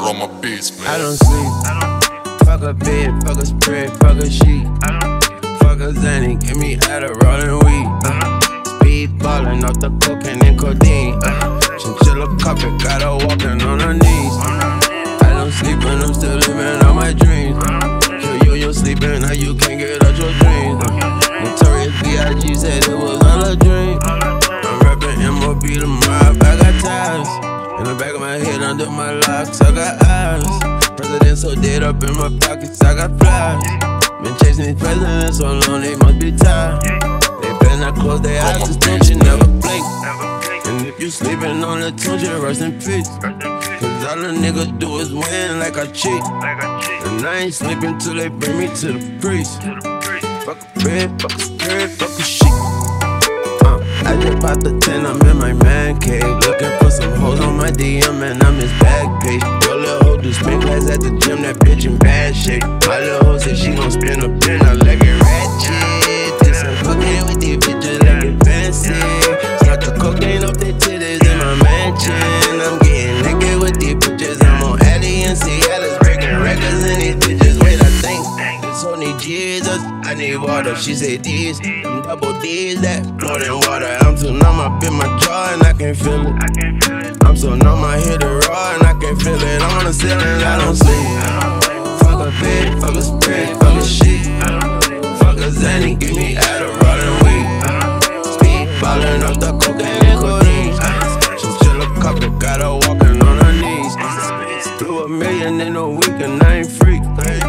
Roma beats, man. I don't sleep. Fuck a bed, fuck a spread, fuck a sheet. Fuck a Zanny, give me Adderall and weed. Speed ballin' off the cocaine and codeine. Chinchilla carpet, got her walking on her knees. I don't sleep and I'm still living out my dreams. Kill you and you're sleeping, how you can't get out your dreams. Notorious B.I.G. said it was all a dream. I'm rapping MOB the mob, I got ties. In the back of my head, under my locks, I got eyes. President so dead up in my pockets, I got flies. Been chasing these presidents so long, they must be tired. They better not close their eyes, just don't you never blink. And if you sleeping on the tune, just rest in peace. Cause all a nigga do is win like I cheat. And I ain't sleeping till they bring me to the priest. Fuck a bed, fuck a spirit, fuck a sheet. I just bought the 10, I'm in my man cave. Looking for some hoes on my DM and I'm his back page. Your little hoe do spin class at the gym, that bitch in bad shape. My little hoe said she gon' spin a pin, I like it ratchet. Just some fucking with these bitches like it fancy. Start the cocaine off their titties in my mansion. I'm getting naked with these bitches, I'm on Addy and Seattle's breaking records in these bitches. Wait, I think this hoe need Jesus, I need water. She said these, them double D's, that more than water. I'm so numb up in my jaw and I can feel it. I'm so numb I hit it raw and I can feel it. On the ceiling, I don't sleep. Fuck a bed, fuck a spread, fuck a sheet. Fuck a Zanny, give me Adderall and weed. Speed ballin' off the cocaine and codeine. Chinchilla carpet, got her walking on her knees. Blew $1 million in a week and I ain't free.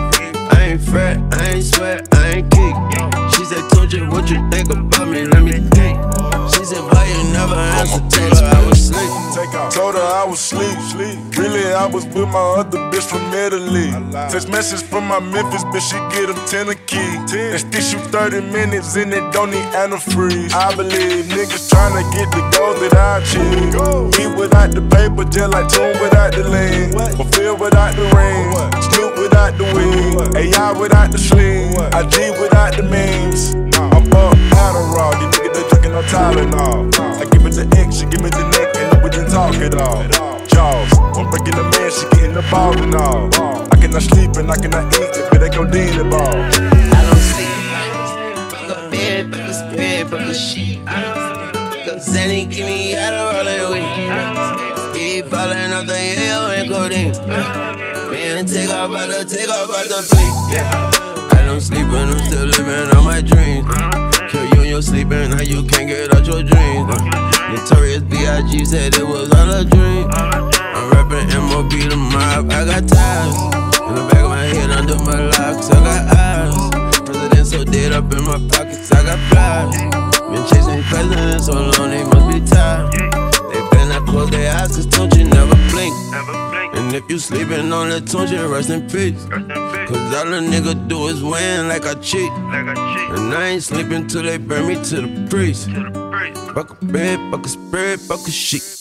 I ain't fret, I ain't sweat, I ain't geek. She said, told you what you think about me, let me think. She said, why you never answer? Told her I was asleep. Told her I was sleep. Really, I was with my other bitch from Italy. Text message from my Memphis bitch, she get them 10 a key. And still shoot 30 minutes and it don't need antifreeze. I believe niggas tryna get the goals that I achieve. Eat without the paper, just like Tune without the lean. Fulfill without the ring. Snoop without the weed. AI without the sling. IG without the memes. I'm up Adderall, these niggas they drinking no Tylenol. I give it to X, she give me the neck, and we didn't talk at all. Jaws, I'm breaking the man, she getting the ball and all. I cannot sleep and I cannot eat if it ain't codeine the ball. I don't sleep. Fuck a bed, fuck a spread, fuck a sheet. Cause Zanny give me Adderall and weed. Keep falling off the hill and codeine. Man, take off out the fleet. Yeah. I don't sleep and I'm still living out my dreams. Kill you and you're sleeping, how you can't get out your dreams. Notorious B.I.G. said it was all a dream. I'm rapping MOB the mob, I got ties. In the back of my head, under my locks, I got eyes. President so dead up in my pockets, I got flies. Been chasing these presidents so long, they must be tired. They better not close their eyes, cause don't you never blink. And if you sleeping on the tune, just rest in peace. Cause all a nigga do is win like I cheat. And I ain't sleeping till they bring me to the priest. Fuck a bed, fuck a spread, fuck a sheet.